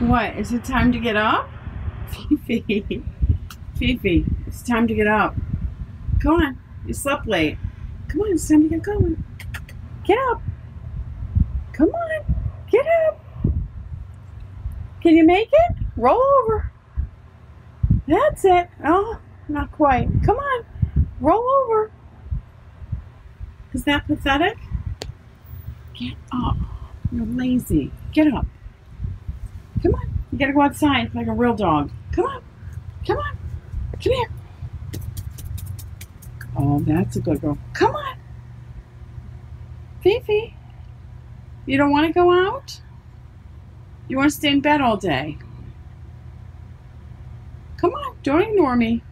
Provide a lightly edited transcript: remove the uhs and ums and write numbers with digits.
What? Is it time to get up? Fifi. Fifi, it's time to get up. Come on. You slept late. Come on, it's time to get going. Get up. Come on. Get up. Can you make it? Roll over. That's it. Oh, not quite. Come on. Roll over. Is that pathetic? Get up. You're lazy. Get up. Come on. You gotta go outside like a real dog. Come on. Come on. Come here. Oh, that's a good girl. Come on. Fifi. You don't want to go out? You want to stay in bed all day? Come on. Don't ignore me.